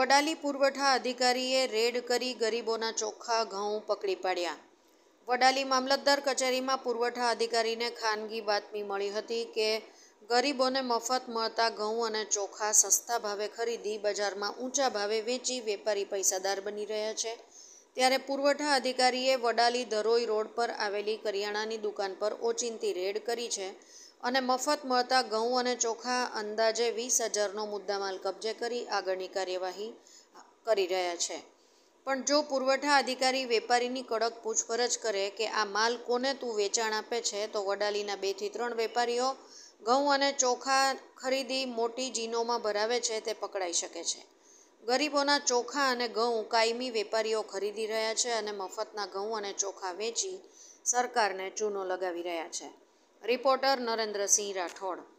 વડાલી પુરવઠા અધિકારીએ રેડ કરી ગરીબોના ચોખ્ખા ઘઉં પકડી પાડ્યા. વડાલી મામલતદાર કચેરીમાં પુરવઠા અધિકારીને ખાનગી બાતમી મળી હતી કે ગરીબોને મફત મળતા ઘઉં અને ચોખા સસ્તા ભાવે ખરીદી બજારમાં ઊંચા ભાવે વેચી વેપારી પૈસાદાર બની રહ્યા છે. ત્યારે પુરવઠા અધિકારીએ વડાલી ધરોઈ રોડ પર આવેલી કરિયાણાની દુકાન પર ઓચિંતી રેડ કરી છે અને મફત મળતા ઘઉં અને ચોખા અંદાજે 20,000નો મુદ્દામાલ કબજે કરી આગળની કાર્યવાહી કરી રહ્યા છે. પણ જો પુરવઠા અધિકારી વેપારીની કડક પૂછપરછ કરે કે આ માલ કોને તું વેચાણ આપે છે, તો વડાલીના 2 થી 3 વેપારીઓ ઘઉં અને ચોખા ખરીદી મોટી જીનોમાં ભરાવે છે તે પકડાઈ શકે છે. ગરીબોના ચોખા અને ઘઉં કાયમી વેપારીઓ ખરીદી રહ્યા છે અને મફતના ઘઉં અને ચોખા વેચી સરકારને ચૂનો લગાવી રહ્યા છે. રિપોર્ટર નરેન્દ્રસિંહ રાઠોડ.